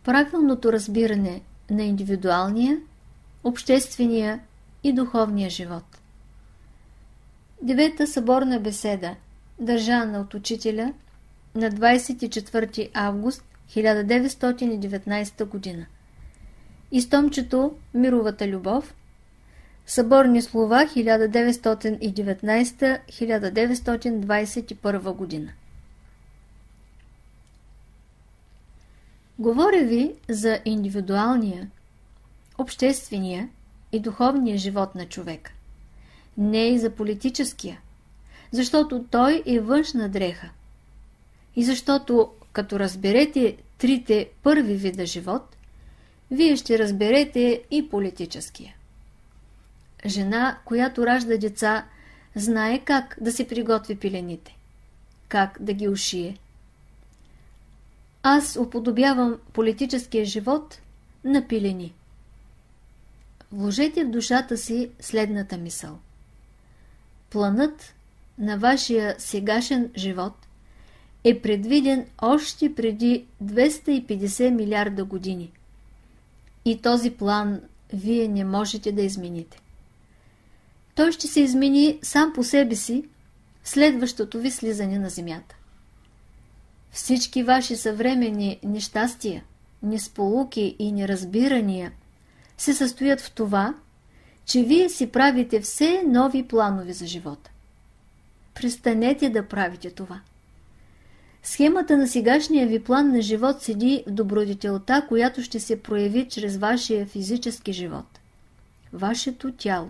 правилното разбиране на индивидуалния, обществения и духовния живот. 9-та съборна беседа, държана от учителя на 24 август 1919 година. Изтомчето Мировата любов, съборни слова 1919-1921 година. Говоря ви за индивидуалния, обществения и духовния живот на човека. Не и за политическия, защото той е външна дреха. И защото, като разберете трите първи вида живот, вие ще разберете и политическия. Жена, която ражда деца, знае как да си приготви пелените, как да ги ушие. Аз уподобявам политическия живот на пилени. Вложете в душата си следната мисъл. Планът на вашия сегашен живот е предвиден още преди 250 милиарда години. И този план вие не можете да измените. Той ще се измени сам по себе си в следващото ви слизане на земята. Всички ваши съвременни нещастия, несполуки и неразбирания се състоят в това, че вие си правите все нови планове за живота. Престанете да правите това. Схемата на сегашния ви план на живот седи в добродетелта, която ще се прояви чрез вашия физически живот, вашето тяло.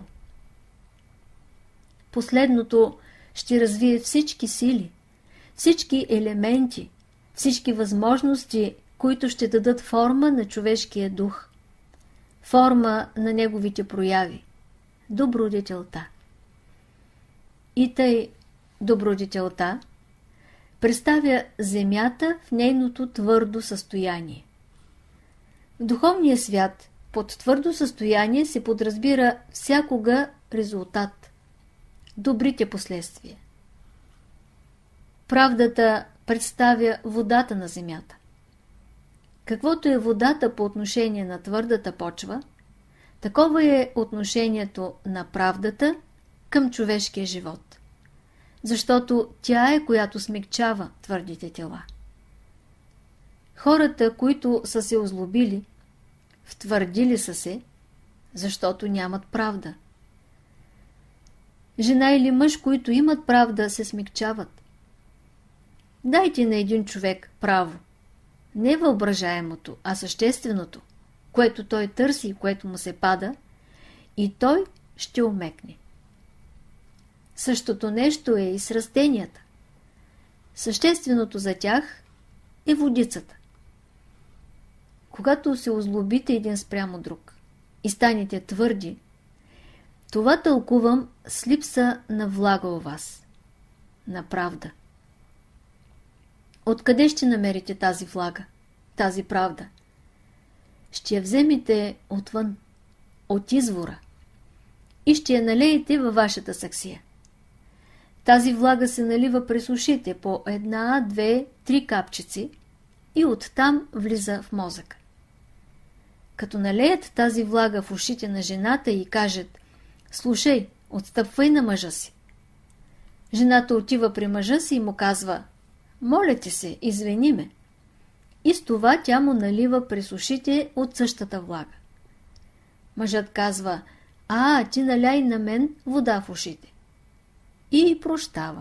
Последното ще развие всички сили, всички елементи, всички възможности, които ще дадат форма на човешкия дух, форма на неговите прояви, добродетелта. И тъй добродетелта представя земята в нейното твърдо състояние. В духовния свят под твърдо състояние се подразбира всякога резултат, добрите последствия. Правдата представя водата на земята. Каквото е водата по отношение на твърдата почва, такова е отношението на правдата към човешкия живот. Защото тя е, която смекчава твърдите тела. Хората, които са се озлобили, втвърдили са се, защото нямат правда. Жена или мъж, които имат правда, се смекчават. Дайте на един човек право, не въображаемото, а същественото, което той търси и което му се пада, и той ще омекне. Същото нещо е и с растенията. Същественото за тях е водицата. Когато се озлобите един спрямо друг и станете твърди, това тълкувам с липса на влага у вас, на правда. Откъде ще намерите тази влага, тази правда? Ще я вземете отвън, от извора, и ще я налеете във вашата саксия. Тази влага се налива през ушите по 1, 2, 3 капчици и оттам влиза в мозъка. Като налеят тази влага в ушите на жената и кажат: слушай, отстъпвай на мъжа си. Жената отива при мъжа си и му казва: моля ти се, извини ме. И с това тя му налива през ушите от същата влага. Мъжът казва: ти наляй на мен вода в ушите. И прощава.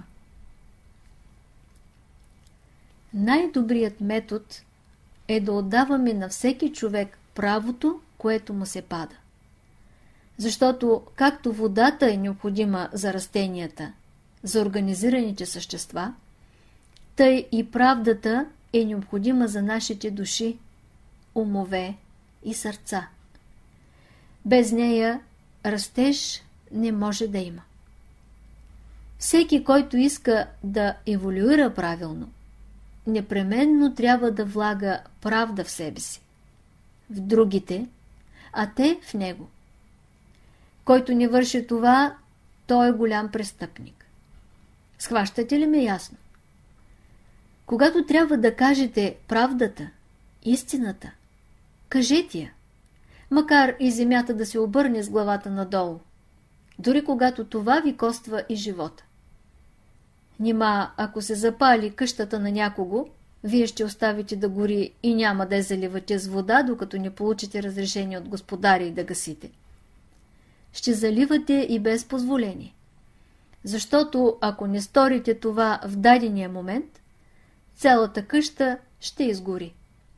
Най-добрият метод е да отдаваме на всеки човек правото, което му се пада. Защото както водата е необходима за растенията, за организираните същества, тъй и правдата е необходима за нашите души, умове и сърца. Без нея растеж не може да има. Всеки, който иска да еволюира правилно, непременно трябва да влага правда в себе си, в другите, а те в него. Който не върши това, той е голям престъпник. Схващате ли ме ясно? Когато трябва да кажете правдата, истината, Кажете я, макар и земята да се обърне с главата надолу, дори когато това ви коства и живота. Нима, ако се запали къщата на някого, вие ще оставите да гори и няма да я заливате с вода, докато не получите разрешение от господаря и да гасите. Ще заливате и без позволение. Защото ако не сторите това в дадения момент, цялата къща ще изгори.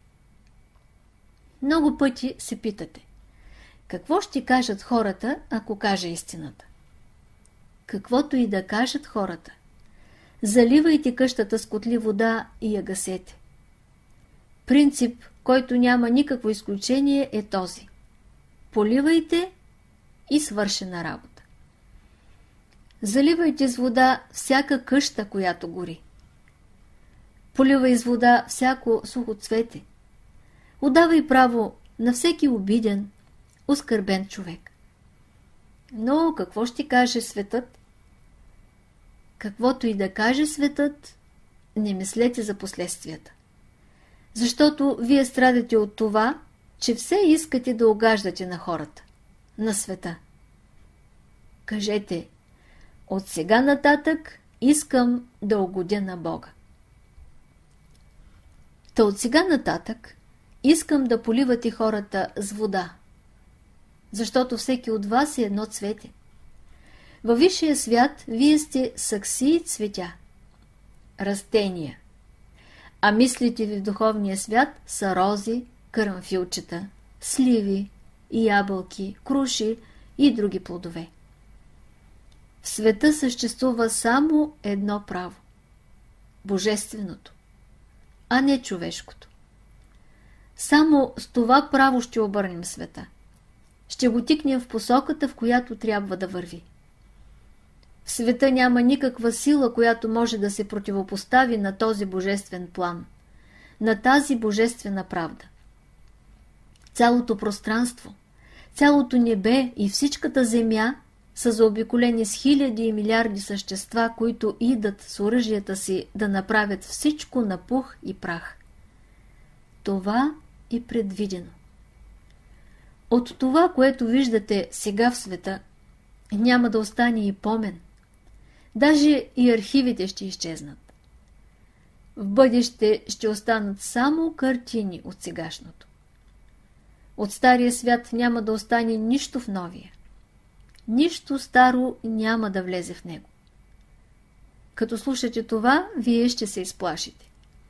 Много пъти се питате: какво ще кажат хората, ако кажа истината? Каквото и да кажат хората, заливайте къщата с котли вода и я гасете. Принцип, който няма никакво изключение, е този: поливайте и свършена работа. Заливайте с вода всяка къща, която гори. Поливай с вода всяко сухо цвете. Отдавай право на всеки обиден, оскърбен човек. Но какво ще каже светът? Каквото и да каже светът, не мислете за последствията. Защото вие страдате от това, че все искате да угаждате на хората, на света. Кажете: от сега нататък искам да угодя на Бога. Та от сега нататък искам да поливате хората с вода, защото всеки от вас е едно цвете. Във висшия свят вие сте саксии цветя, растения, а мислите ви в духовния свят са рози, карамфилчета, сливи, ябълки, круши и други плодове. В света съществува само едно право – божественото, а не човешкото. Само с това право ще обърнем света. Ще го тикнем в посоката, в която трябва да върви. В света няма никаква сила, която може да се противопостави на този божествен план, на тази божествена правда. Цялото пространство, цялото небе и всичката земя са заобиколени с хиляди и милиарди същества, които идат с оръжията си да направят всичко на пух и прах. Това е предвидено. От това, което виждате сега в света, няма да остане и помен. Даже и архивите ще изчезнат. В бъдеще ще останат само картини от сегашното. От стария свят няма да остане нищо в новия. Нищо старо няма да влезе в него. Като слушате това, вие ще се изплашите.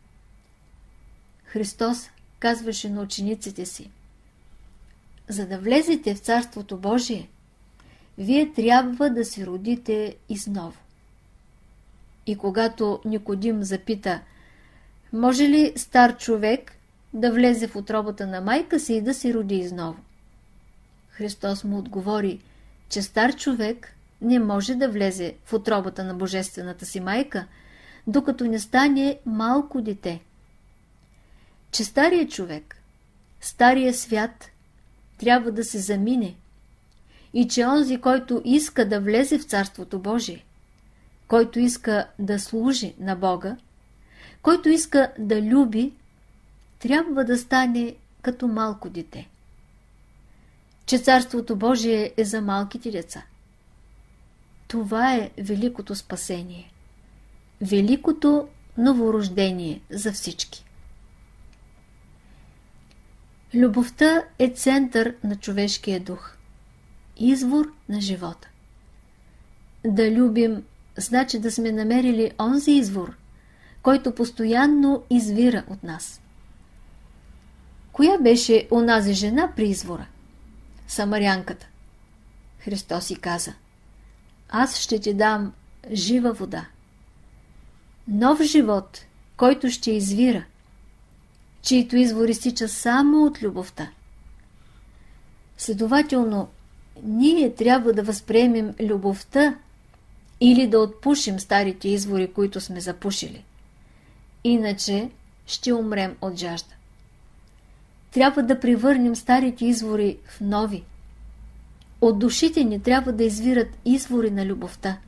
Христос казваше на учениците си: за да влезете в Царството Божие, вие трябва да се родите изново. И когато Никодим запита: може ли стар човек да влезе в утробата на майка си и да се роди изново? Христос му отговори, че стар човек не може да влезе в утробата на божествената си майка, докато не стане малко дете. Че стария човек, стария свят трябва да се замине и че онзи, който иска да влезе в Царството Божие, който иска да служи на Бога, който иска да люби, трябва да стане като малко дете. Че Царството Божие е за малките деца. Това е великото спасение, великото новорождение за всички. Любовта е център на човешкия дух, извор на живота. Да любим значи да сме намерили онзи извор, който постоянно извира от нас. Коя беше онази жена при извора? Самарянката. Христос й каза: аз ще ти дам жива вода. Нов живот, който ще извира, чието извор изтича само от любовта. Следователно, ние трябва да възприемем любовта или да отпушим старите извори, които сме запушили. Иначе ще умрем от жажда. Трябва да превърнем старите извори в нови. От душите ни трябва да извират извори на любовта.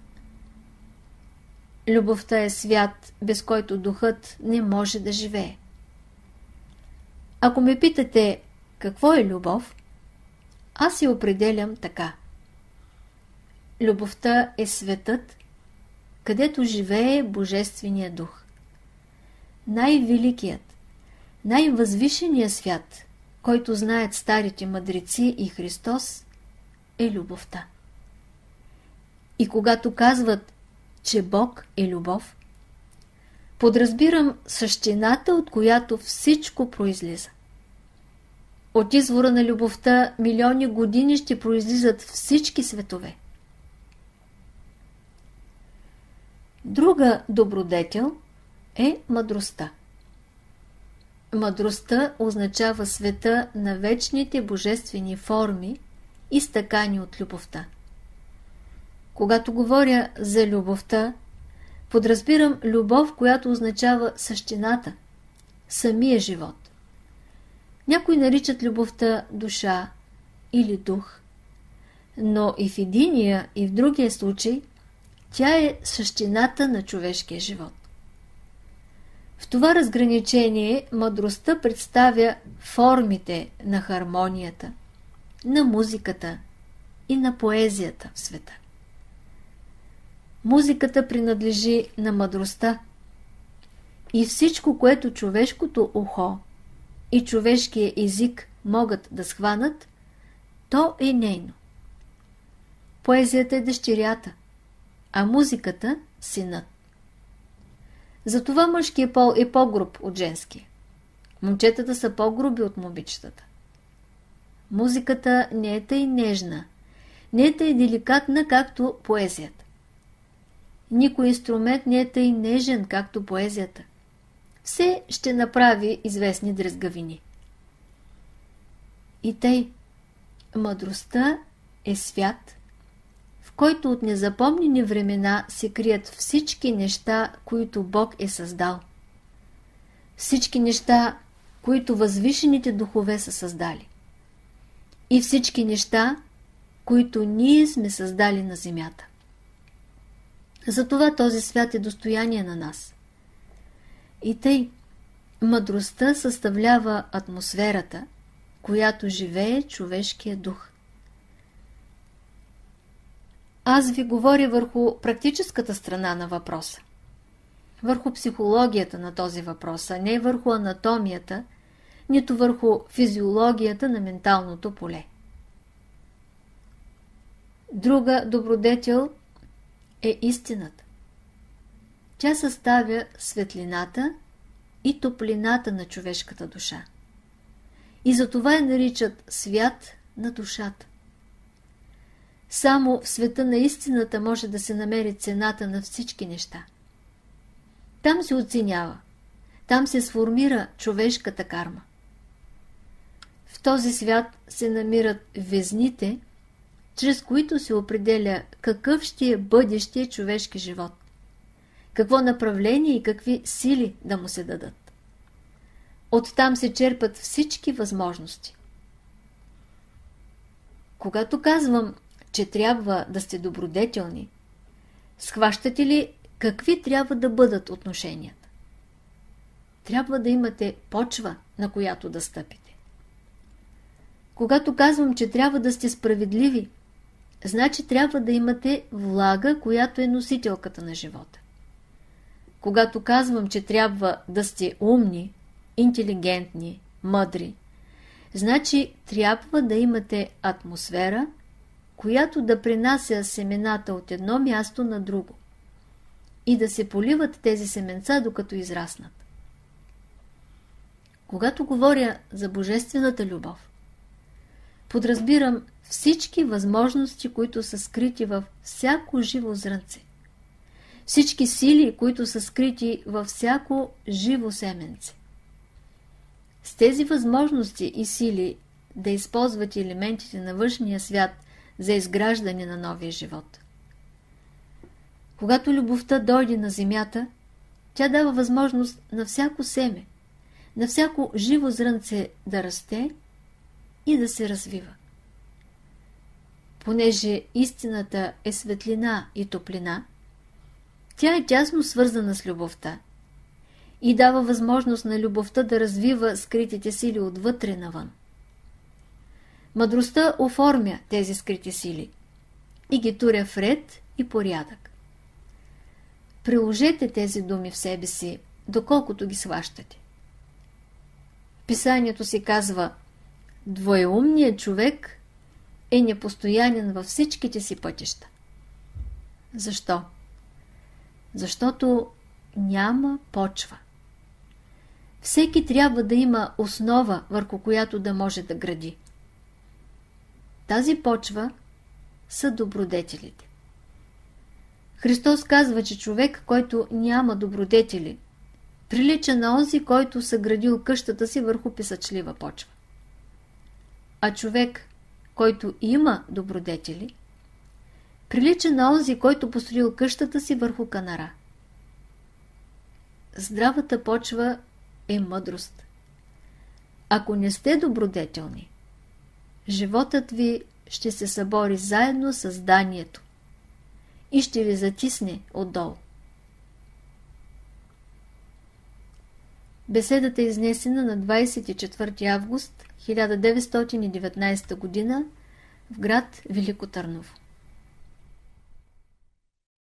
Любовта е свят, без който духът не може да живее. Ако ме питате Какво е любов? Аз я определям така. Любовта е светът, където живее Божествения дух. Най-великият, най-възвишеният свят, който знаят старите мъдреци и Христос, е любовта. И когато казват, че Бог е любов, подразбирам същината, от която всичко произлиза. От извора на любовта милиони години ще произлизат всички светове. Друга добродетел е мъдростта. Мъдростта означава света на вечните божествени форми, изтъкани от любовта. Когато говоря за любовта, подразбирам любов, която означава същината, самия живот. Някои наричат любовта душа или дух, но и в единия, и в другия случай тя е същината на човешкия живот. В това разграничение мъдростта представя формите на хармонията, на музиката и на поезията в света. Музиката принадлежи на мъдростта и всичко, което човешкото ухо и човешкия език могат да схванат, то е нейно. Поезията е дъщерята, а музиката – синът. Затова мъжкият пол е по-груб от женския. Момчетата са по-груби от момичетата. Музиката не е тъй нежна, не е тъй деликатна, както поезията. Никой инструмент не е тъй нежен, както поезията. Все ще направи известни дрезгавини. И тъй, мъдростта е свят, в който от незапомнени времена се крият всички неща, които Бог е създал. Всички неща, които възвишените духове са създали. И всички неща, които ние сме създали на земята. Затова този свят е достояние на нас. И тъй, мъдростта съставлява атмосферата, която живее човешкия дух. Аз ви говоря върху практическата страна на въпроса, върху психологията на този въпрос, а не върху анатомията, нито върху физиологията на менталното поле. Друга добродетел е истината. Тя съставя светлината и топлината на човешката душа. И затова я наричат свят на душата. Само в света на истината може да се намери цената на всички неща. Там се оценява, там се сформира човешката карма. В този свят се намират везните, чрез които се определя какъв ще е бъдещия човешки живот, какво направление и какви сили да му се дадат. Оттам се черпат всички възможности. Когато казвам, че трябва да сте добродетелни, схващате ли какви трябва да бъдат отношенията? Трябва да имате почва, на която да стъпите. Когато казвам, че трябва да сте справедливи, значи трябва да имате влага, която е носителката на живота. Когато казвам, че трябва да сте умни, интелигентни, мъдри, значи трябва да имате атмосфера, която да принася семената от едно място на друго и да се поливат тези семенца, докато израснат. Когато говоря за божествената любов, подразбирам всички възможности, които са скрити във всяко живо зрънце, всички сили, които са скрити във всяко живо семенце. С тези възможности и сили да използват елементите на външния свят за изграждане на новия живот. Когато любовта дойде на земята, тя дава възможност на всяко семе, на всяко живо зрънце да расте и да се развива. Понеже истината е светлина и топлина, тя е тясно свързана с любовта и дава възможност на любовта да развива скритите сили отвътре навън. Мъдростта оформя тези скрити сили и ги туря в ред и порядък. Приложете тези думи в себе си, доколкото ги сващате. В писанието си казва: двоеумният човек е непостоянен във всичките си пътища. Защо? Защото няма почва. Всеки трябва да има основа, върху която да може да гради. Тази почва са добродетелите. Христос казва, че човек, който няма добродетели, прилича на онзи, който съградил къщата си върху писачлива почва. А човек, който има добродетели, прилича на онзи, който построил къщата си върху канара. Здравата почва е мъдрост. Ако не сте добродетелни, животът ви ще се събори заедно с зданието и ще ви затисне отдолу. Беседата е изнесена на 24 август 1919 г. в град Велико Търново.